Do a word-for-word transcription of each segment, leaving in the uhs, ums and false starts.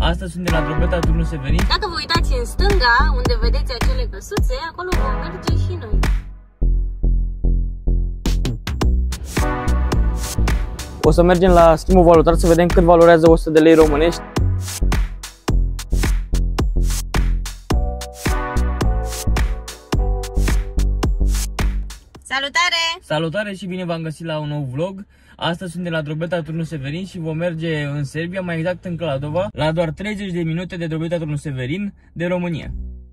Astăzi sunt de la Drobeta, Turnul Severin. Dacă vă uitați în stânga, unde vedeți acele căsuțe, acolo vom merge și noi. O să mergem la schimbul valutar să vedem cât valorează o sută de lei românești. Salutare! Salutare și bine v-am găsit la un nou vlog. Astăzi sunt de la Drobeta, Turnul Severin și vom merge în Serbia, mai exact în Cladova, la doar treizeci de minute de Drobeta, Turnul Severin de România.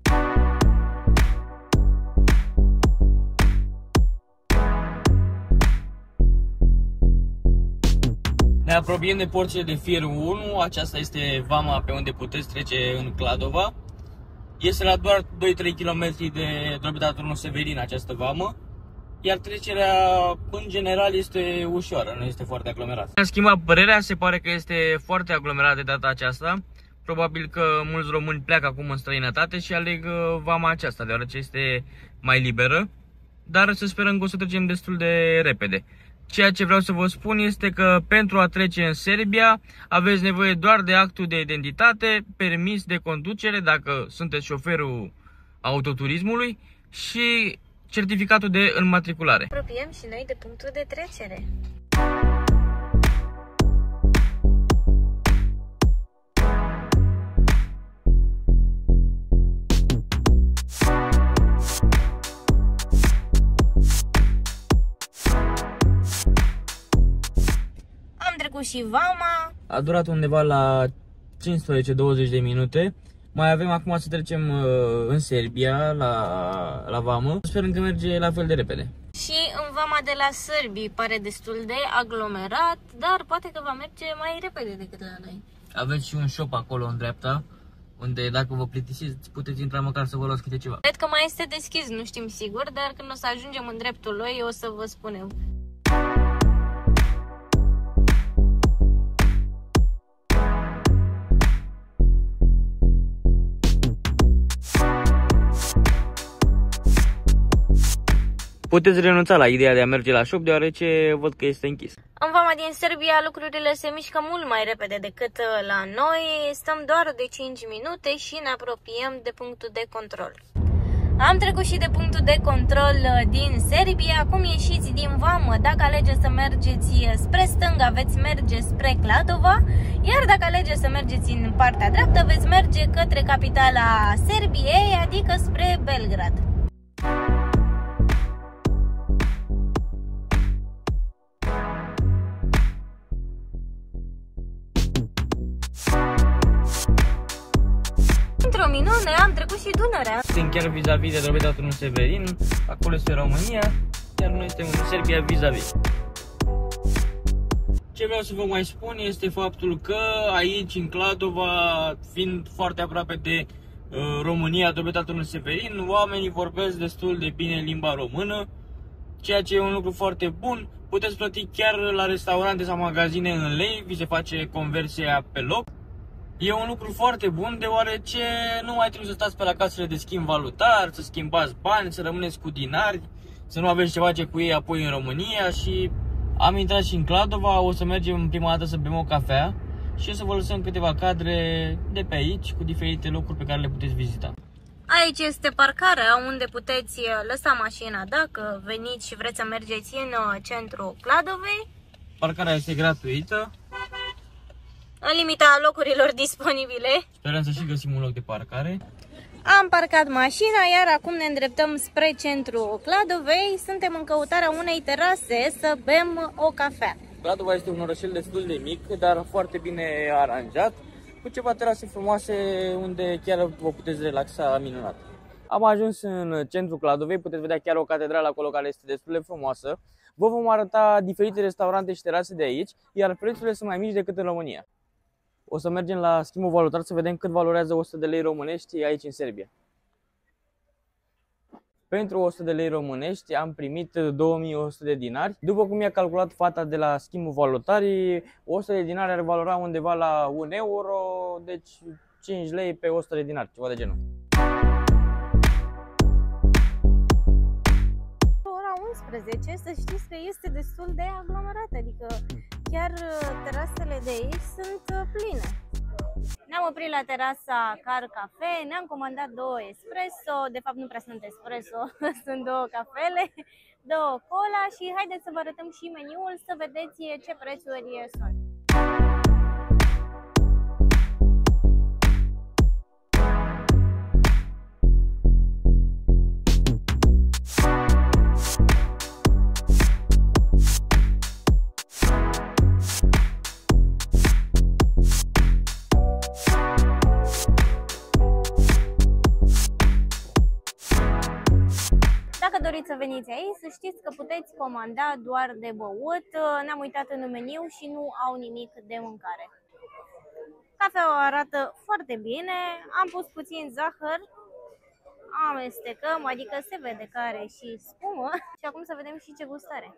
Ne apropiem de porțile de Fierul unu, aceasta este vama pe unde puteți trece în Cladova. Este la doar doi-trei kilometri de Drobeta, Turnul Severin această vamă. Iar trecerea, în general, este ușoară, nu este foarte aglomerată. Am schimbat părerea, se pare că este foarte aglomerat de data aceasta. Probabil că mulți români pleacă acum în străinătate și aleg vama aceasta, deoarece este mai liberă. Dar să sperăm că o să trecem destul de repede. Ceea ce vreau să vă spun este că pentru a trece în Serbia aveți nevoie doar de actul de identitate, permis de conducere dacă sunteți șoferul autoturismului și certificatul de înmatriculare. Apropiem și noi de punctul de trecere. Am trecut și vama. A durat undeva la cincisprezece-douăzeci de minute. Mai avem acum să trecem uh, în Serbia, la, la vamă. Sperăm că merge la fel de repede. Și în vama de la sârbii pare destul de aglomerat, dar poate că va merge mai repede decât la noi. Aveți și un shop acolo în dreapta, unde dacă vă plictisiți puteți intra măcar să vă luați câte ceva. Cred că mai este deschis, nu știm sigur, dar când o să ajungem în dreptul lui o să vă spunem. Puteți renunța la ideea de a merge la shop, deoarece văd că este închis. În vama din Serbia lucrurile se mișcă mult mai repede decât la noi. Stăm doar de cinci minute și ne apropiem de punctul de control. Am trecut și de punctul de control din Serbia. Acum ieșiți din vamă. Dacă alegeți să mergeți spre stânga, veți merge spre Cladova. Iar dacă alegeți să mergeți în partea dreaptă, veți merge către capitala Serbiei, adică spre Belgrad. Într-o minune am trecut și Dunărea. Suntem chiar vis-a-vis de Drobeta, Turnul Severin, acolo este România, iar noi suntem în Serbia vis-a-vis. Ce vreau să vă mai spun este faptul că aici, în Cladova, fiind foarte aproape de uh, România, Drobeta, Turnul Severin, oamenii vorbesc destul de bine limba română, ceea ce e un lucru foarte bun. Puteți plăti chiar la restaurante sau magazine în lei, vi se face conversia pe loc. E un lucru foarte bun, deoarece nu mai trebuie să stați pe la casele de schimb valutar, să schimbați bani, să rămâneți cu dinari, să nu aveți ce face cu ei apoi în România. Și am intrat și în Cladova, o să mergem prima dată să bem o cafea și o să vă lăsăm câteva cadre de pe aici cu diferite locuri pe care le puteți vizita. Aici este parcarea unde puteți lăsa mașina dacă veniți și vreți să mergeți în centrul Cladovei. Parcarea este gratuită. În limita locurilor disponibile. Sperăm să și găsim un loc de parcare. Am parcat mașina, iar acum ne îndreptăm spre centrul Cladovei. Suntem în căutarea unei terase să bem o cafea. Cladova este un orășel destul de mic, dar foarte bine aranjat, cu ceva terase frumoase unde chiar vă puteți relaxa minunat. Am ajuns în centrul Cladovei, puteți vedea chiar o catedrală acolo care este destul de frumoasă. Vă vom arăta diferite restaurante și terase de aici, iar prețurile sunt mai mici decât în România. O să mergem la schimbul valutar să vedem cât valorează o sută de lei românești aici în Serbia. Pentru o sută de lei românești am primit două mii o sută de dinari. După cum i-a calculat fata de la schimbul valutar, o sută de dinari ar valora undeva la un euro, deci cinci lei pe o sută de dinari, ceva de genul. Ora unsprezece, să știți că este destul de aglomerat, adică chiar terasele de aici sunt pline. Ne-am oprit la terasa Car Cafe, ne-am comandat două espresso, de fapt nu prea sunt espresso, sunt două cafele, două cola și haideți să vă arătăm și meniul să vedeți ce prețuri sunt. Dacă doriți să veniți aici, să știți că puteți comanda doar de băut. Ne-am uitat în meniu și nu au nimic de mâncare. Cafeaua arată foarte bine, am pus puțin zahăr, amestecăm, adică se vede că are și spumă. Și acum să vedem și ce gust are.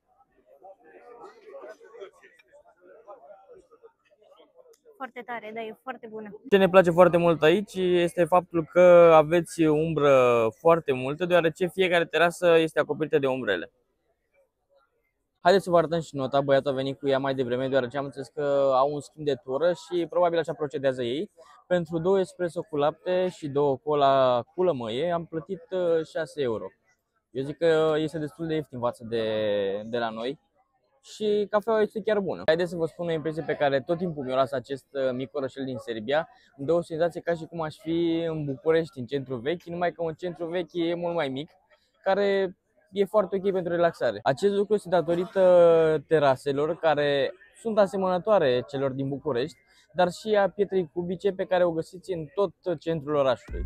Foarte tare, da, e foarte bună. Ce ne place foarte mult aici este faptul că aveți umbră foarte multă, deoarece fiecare terasă este acoperită de umbrele. Haideți să vă arătăm și nota, băiatul a venit cu ea mai devreme, deoarece am înțeles că au un schimb de tură și probabil așa procedează ei. Pentru două espresso cu lapte și două cola cu lămâie am plătit șase euro. Eu zic că este destul de ieftin față de, de la noi. Și cafeaua este chiar bună. Haideți să vă spun o impresie pe care tot timpul mi-o lasă acest mic orășel din Serbia. Îmi dă o senzație ca și cum aș fi în București, în centru vechi, numai că un centru vechi e mult mai mic, care e foarte ok pentru relaxare. Acest lucru este datorită teraselor care sunt asemănătoare celor din București, dar și a pietrei cubice pe care o găsiți în tot centrul orașului.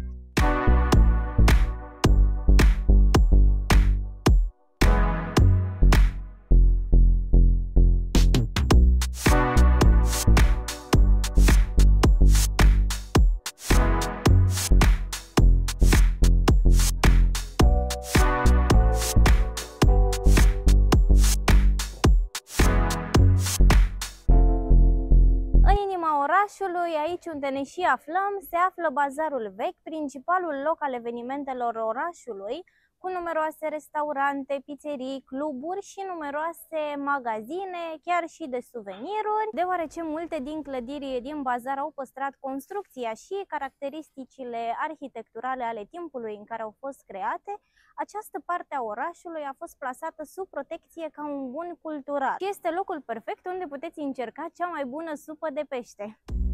Orașului, aici unde ne și aflăm, se află Bazarul Vechi, principalul loc al evenimentelor orașului, cu numeroase restaurante, pizzerii, cluburi și numeroase magazine, chiar și de suveniruri. Deoarece multe din clădiri din bazar au păstrat construcția și caracteristicile arhitecturale ale timpului în care au fost create, această parte a orașului a fost plasată sub protecție ca un bun cultural. Și este locul perfect unde puteți încerca cea mai bună supă de pește.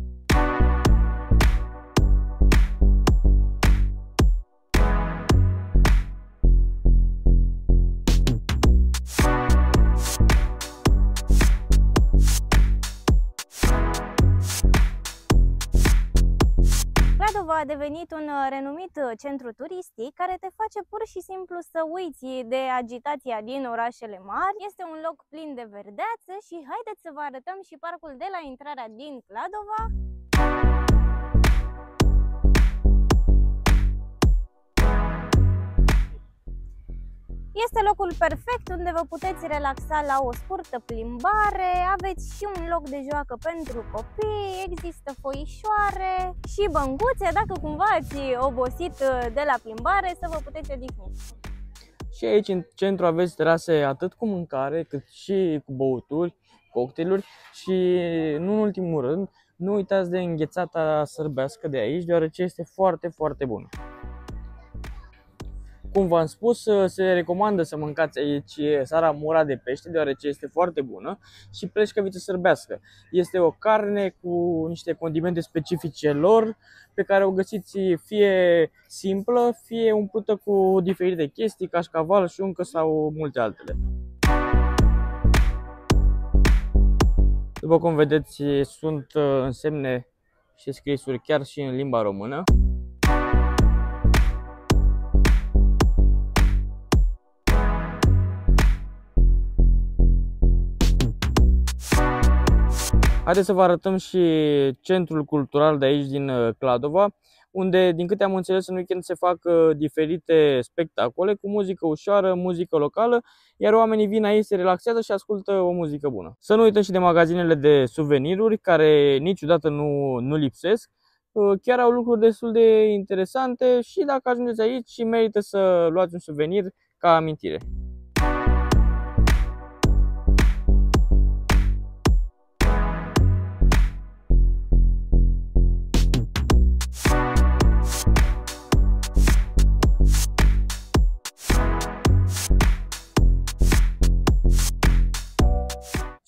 Cladova a devenit un renumit centru turistic care te face pur și simplu să uiți de agitația din orașele mari. Este un loc plin de verdeață și haideți să vă arătăm și parcul de la intrarea din Cladova. Este locul perfect unde vă puteți relaxa la o scurtă plimbare, aveți și un loc de joacă pentru copii, există foișoare și băncuțe dacă cumva ați obosit de la plimbare să vă puteți odihni. Și aici în centru aveți terase atât cu mâncare cât și cu băuturi, cocktailuri și nu în ultimul rând nu uitați de înghețata sărbească de aici, deoarece este foarte, foarte bună. Cum v-am spus, se recomandă să mâncați aici saramura de pește, deoarece este foarte bună, și pleșcăviță sărbească. Este o carne cu niște condimente specifice lor, pe care o găsiți fie simplă, fie umplută cu diferite chestii, cașcaval, șuncă sau multe altele. După cum vedeți, sunt însemne și scrisuri chiar și în limba română. Haideți să vă arătăm și centrul cultural de aici din Cladova, unde, din câte am înțeles, în weekend se fac diferite spectacole cu muzică ușoară, muzică locală, iar oamenii vin aici, se relaxează și ascultă o muzică bună. Să nu uităm și de magazinele de suveniruri, care niciodată nu, nu lipsesc. Chiar au lucruri destul de interesante și dacă ajungeți aici, merită să luați un suvenir ca amintire.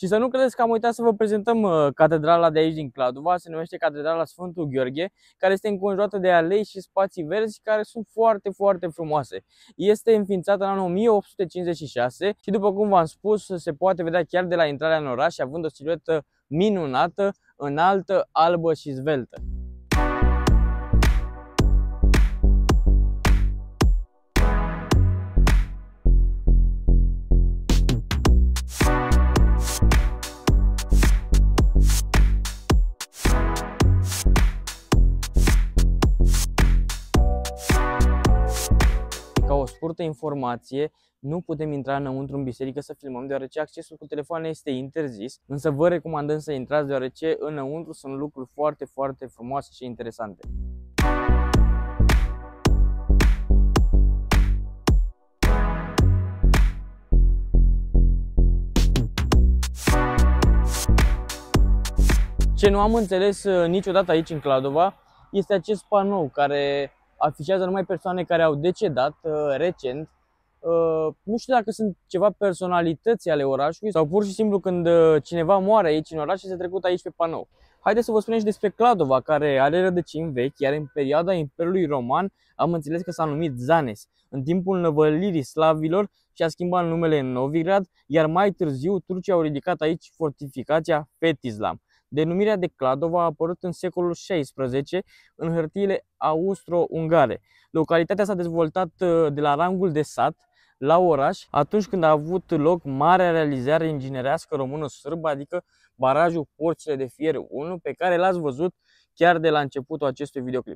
Și să nu credeți că am uitat să vă prezentăm catedrala de aici din Cladova, se numește Catedrala Sfântul Gheorghe, care este înconjurată de alei și spații verzi care sunt foarte, foarte frumoase. Este înființată în anul o mie opt sute cincizeci și șase și, după cum v-am spus, se poate vedea chiar de la intrarea în oraș, având o siluetă minunată, înaltă, albă și zveltă. Ca o scurtă informație, nu putem intra înăuntru în biserică să filmăm, deoarece accesul cu telefoane este interzis, însă vă recomandăm să intrați, deoarece înăuntru sunt lucruri foarte, foarte frumoase și interesante. Ce nu am înțeles niciodată aici în Cladova este acest panou care afișează numai persoane care au decedat uh, recent. Uh, nu știu dacă sunt ceva personalități ale orașului sau pur și simplu când uh, cineva moare aici în oraș este trecut aici pe panou. Haideți să vă spunem și despre Cladova, care are rădăcini vechi, iar în perioada Imperiului Roman am înțeles că s-a numit Zanes. În timpul năvălirii slavilor și-a schimbat numele în Novigrad, iar mai târziu turcii au ridicat aici fortificația Fetislam. Denumirea de Cladova a apărut în secolul șaisprezece în hârtiile austro-ungare. Localitatea s-a dezvoltat de la rangul de sat la oraș atunci când a avut loc marea realizare inginerească română-sârbă, adică barajul Porțile de Fier unu, pe care l-ați văzut chiar de la începutul acestui videoclip.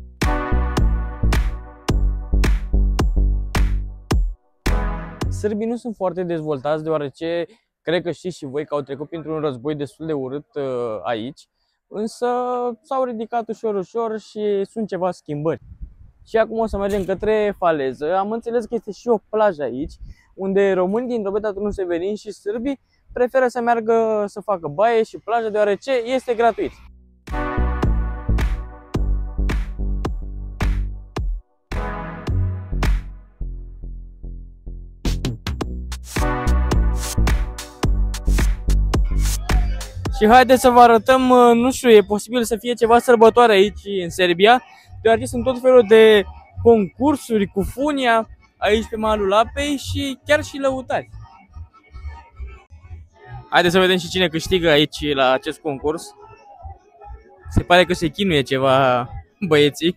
Sârbii nu sunt foarte dezvoltați, deoarece cred că știți și voi că au trecut printr-un război destul de urât uh, aici, însă s-au ridicat ușor, ușor și sunt ceva schimbări. Și acum o să mergem către faleză. Am înțeles că este și o plajă aici, unde români din Drobeta Turnul Severin și sârbii preferă să meargă să facă baie și plajă, deoarece este gratuit. Și haideți să vă arătăm, nu știu, e posibil să fie ceva sărbătoare aici în Serbia, deoarece sunt tot felul de concursuri cu funia aici pe malul apei și chiar și lăutari. Haideți să vedem și cine câștigă aici la acest concurs. Se pare că se chinuie ceva băieții.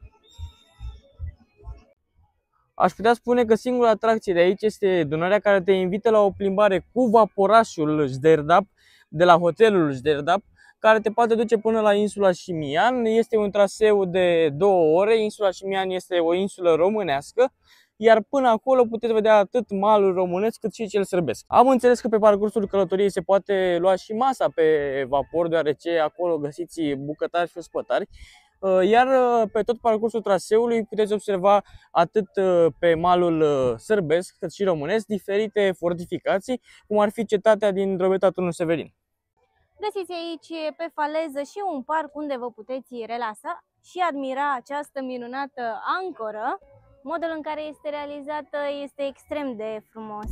Aș putea spune că singura atracție de aici este Dunărea, care te invită la o plimbare cu vaporașul Žderdap de la hotelul Žderdap, care te poate duce până la insula Șimian. Este un traseu de două ore. Insula Șimian este o insulă românească, iar până acolo puteți vedea atât malul românesc cât și cel sârbesc. Am înțeles că pe parcursul călătoriei se poate lua și masa pe vapor, deoarece acolo găsiți bucătari și ospătari. Iar pe tot parcursul traseului puteți observa atât pe malul sârbesc cât și românesc diferite fortificații, cum ar fi cetatea din Drobeta Turnul Severin. Găsiți aici pe faleză și un parc unde vă puteți relasa și admira această minunată ancoră. Modul în care este realizată este extrem de frumos.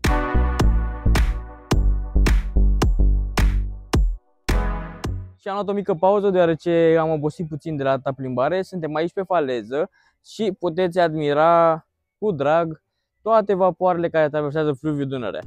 Și am luat o mică pauză deoarece am obosit puțin de la alta plimbare. Suntem aici pe faleză și puteți admira cu drag toate vapoarele care traversează fluviul Dunărea.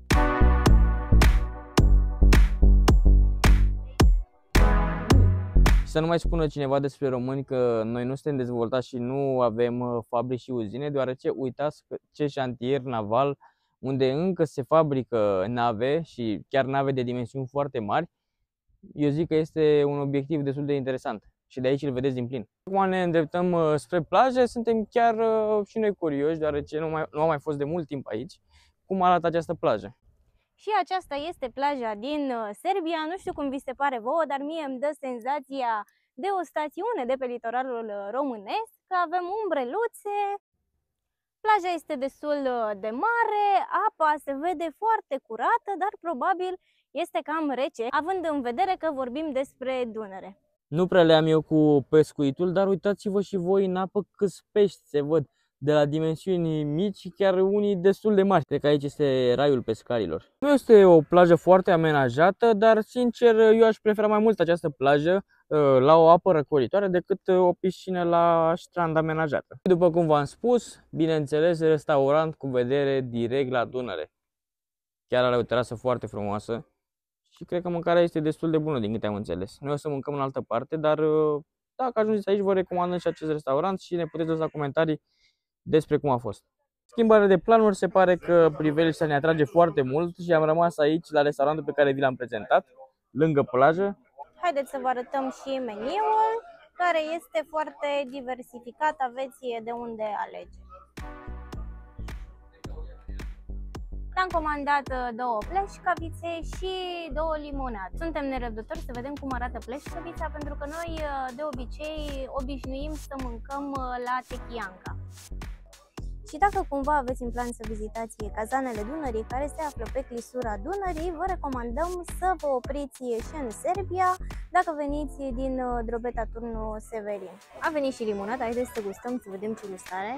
Să nu mai spună cineva despre români că noi nu suntem dezvoltați și nu avem fabrici și uzine, deoarece uitați ce șantier naval unde încă se fabrică nave și chiar nave de dimensiuni foarte mari. Eu zic că este un obiectiv destul de interesant și de aici îl vedeți din plin. Acum ne îndreptăm spre plajă, suntem chiar și noi curioși, deoarece nu, mai, nu am mai fost de mult timp aici. Cum arată această plajă? Și aceasta este plaja din Serbia. Nu știu cum vi se pare vouă, dar mie îmi dă senzația de o stațiune de pe litoralul românesc, că avem umbreluțe. Plaja este destul de mare, apa se vede foarte curată, dar probabil este cam rece, având în vedere că vorbim despre Dunăre. Nu prea le am eu cu pescuitul, dar uitați-vă și voi în apă câți pești se văd. de la dimensiuni mici, chiar unii destul de mari. Cred că aici este raiul pescarilor. Nu este o plajă foarte amenajată, dar sincer eu aș prefera mai mult această plajă la o apă răcoritoare decât o piscină la strand amenajată. După cum v-am spus, bineînțeles, restaurant cu vedere direct la Dunăre. Chiar are o terasă foarte frumoasă și cred că mâncarea este destul de bună din câte am înțeles. Noi o să mâncăm în altă parte, dar dacă ajungeți aici vă recomandăm și acest restaurant și ne puteți lăsa comentarii despre cum a fost. Schimbarea de planuri, se pare că priveliștea ne atrage foarte mult și am rămas aici la restaurantul pe care vi l-am prezentat, lângă plajă. Haideți să vă arătăm și meniul, care este foarte diversificat, aveți de unde alege. Am comandat două pleșcavițe și două limonade. Suntem nerăbdători să vedem cum arată pleșcavița, pentru că noi de obicei obișnuim să mâncăm la Techianca. Și dacă cumva aveți în plan să vizitați cazanele Dunării, care se află pe clisura Dunării, vă recomandăm să vă opriți și în Serbia, dacă veniți din Drobeta Turnu Severin. A venit și limonada, haideți să gustăm, să vedem ce gustare.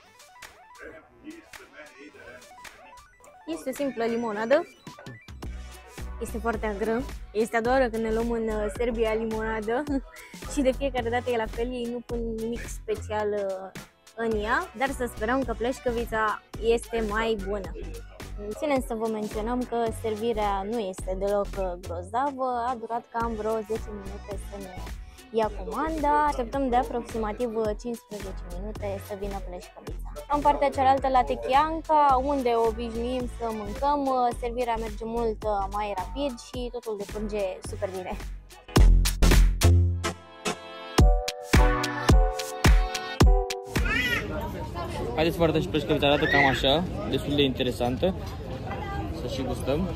Este o simplă limonadă, este foarte agră, este a doua oară când ne luăm în Serbia limonadă și de fiecare dată e la fel, ei nu pun nimic special în ea, dar să sperăm că pleșcăvița este mai bună. Ținem să vă menționăm că servirea nu este deloc grozavă, a durat cam vreo zece minute să ne ia comanda, așteptăm de aproximativ cincisprezece minute să vină pleșcăvița. În partea cealaltă, la Techianca, unde obișnuim să mâncăm, servirea merge mult mai rapid și totul decurge super bine. Haideți să vă arătăm și pleșcăvița, arată cam așa, destul de interesantă. Să și gustăm.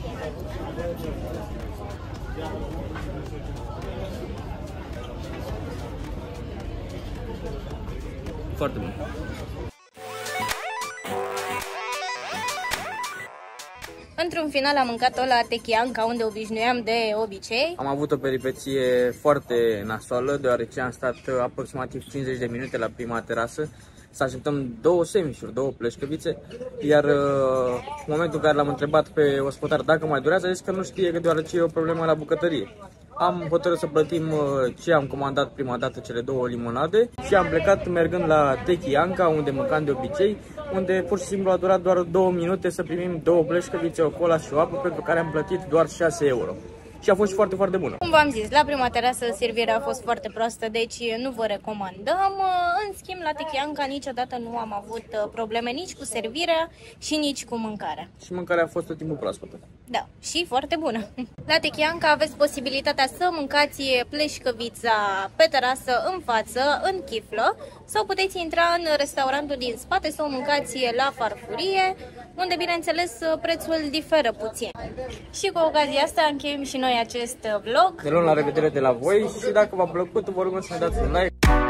Foarte bun. Într-un final am mâncat-o la Techianca, unde obișnuiam de obicei. Am avut o peripeție foarte nasoală, deoarece am stat aproximativ cincizeci de minute la prima terasă să așteptăm două semișuri, două pleșcăvițe, iar în momentul în care l-am întrebat pe ospătar dacă mai durează, a zis că nu știe, că deoarece e o problemă la bucătărie. Am hotărât să plătim ce am comandat prima dată, cele două limonade, și am plecat mergând la Techianca, unde mâncam de obicei, unde pur și simplu a durat doar două minute să primim două pleșcăvițe, o cola și o apă, pentru care am plătit doar șase euro. Și a fost foarte, foarte bună. Cum v-am zis, la prima terasă servirea a fost foarte proastă, deci nu vă recomandăm. În schimb, la Techianca niciodată nu am avut probleme nici cu servirea și nici cu mâncarea. Și mâncarea a fost tot timpul proaspătă. Da, și foarte bună. La Techianca aveți posibilitatea să mâncați pleșcăvița pe terasă, în față, în chiflă, sau puteți intra în restaurantul din spate să o mâncați la farfurie, unde, bineînțeles, prețul diferă puțin. Și cu ocazia asta încheiem și noi acest vlog. Ne luăm la revedere de la voi și dacă v-a plăcut, vă rugăm să ne dați un like.